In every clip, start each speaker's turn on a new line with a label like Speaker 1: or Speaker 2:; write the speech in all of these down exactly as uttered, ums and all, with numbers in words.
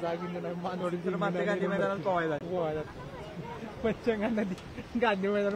Speaker 1: गांधी मैदानात पोहायला पंचगंगा नदी गांधी मैदान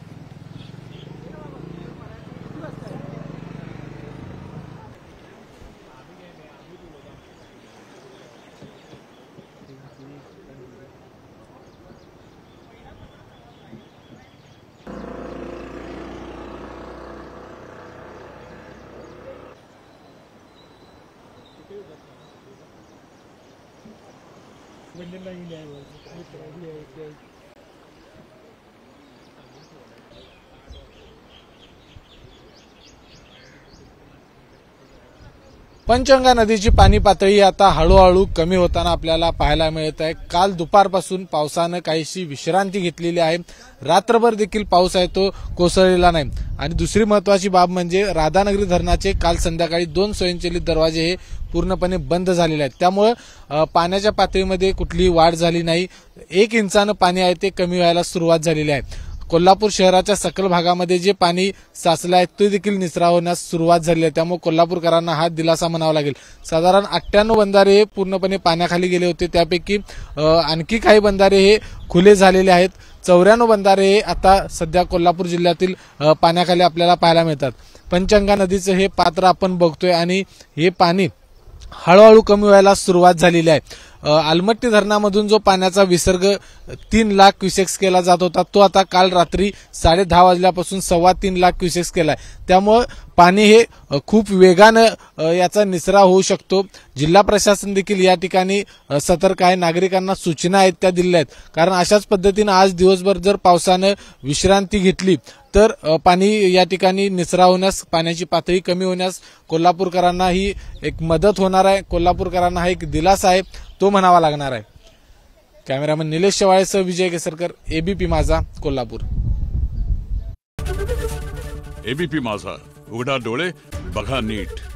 Speaker 2: पंचगंगा नदीची पाणी पातळी आता हळूहळू कमी होताना आपल्याला पाहायला मिळत आहे। काल दुपारपासून पावसाने काहीशी विश्रांती घेतलेली आहे। रात्रभर देखील पाऊस आहे तो कोसळलेला नाही। आणि दुसरी महत्त्वाची बाब म्हणजे राधानगरी धरणाचे काल संध्याकाळी दोन स्वयंचलित दरवाजे हे पूर्णपणे बंद झालेले आहेत। त्यामुळे पाण्याच्या पातळीमध्ये कुठलीही वाढ झाली नाही। एक इंचाने पाणी आहे ते कमी व्हायला सुरुवात झालेली आहे। कोल्हापूर शहराच्या सखल भागामध्ये जे पाणी साचले आहे ते देखील निचरा होण्यास सुरुवात झाली आहे। त्यामुळे कोल्हापूरकरांना हा दिलासा म्हणावा लागेल। साधारण अठ्ठ्याण्णव बंधारे हे पूर्णपणे पाण्याखाली गेले होते, त्यापैकी आणखी काही बंधारे हे खुले झालेले आहेत। चौऱ्याण्णव बंधारे हे आता सध्या कोल्हापूर जिल्ह्यातील पाण्याखाली आपल्याला पाहायला मिळतात। पंचगंगा नदीचे हे पात्र आपण बघतोय आणि हे पाणी हळूहळू कमी व्हायला सुरुवात झालेली आहे। आलमट्टी धरणामधून जो पाण्याचा विसर्ग तीन लाख क्युसेक्स केला जात होता तो आता काल रात्री साडे दहा वाजल्यापासून सव्वा तीन लाख क्युसेक्स केलाय। त्यामुळे पाणी हे खूप वेगानं याचा निचरा होऊ शकतो। जिल्हा प्रशासन देखील या ठिकाणी सतर्क आहे। नागरिकांना सूचना आहेत त्या दिल्या आहेत, कारण अशाच पद्धतीने आज दिवसभर जर पावसाने विश्रांती घेतली तर पाणी या ठिकाणी निचरा होण्यास, पाण्याची पातळी कमी होण्यास कोल्हापूरकरांना ही एक मदत होणार आहे। कोल्हापूरकरांना हा एक दिलासा आहे तो म्हणावा लागणार आहे। कॅमेरामन निलेश शेवाळेसह विजय केसरकर, एबीपी माझा, कोल्हापूर।
Speaker 3: एबीपी माझा, उघडा डोळे बघा नीट।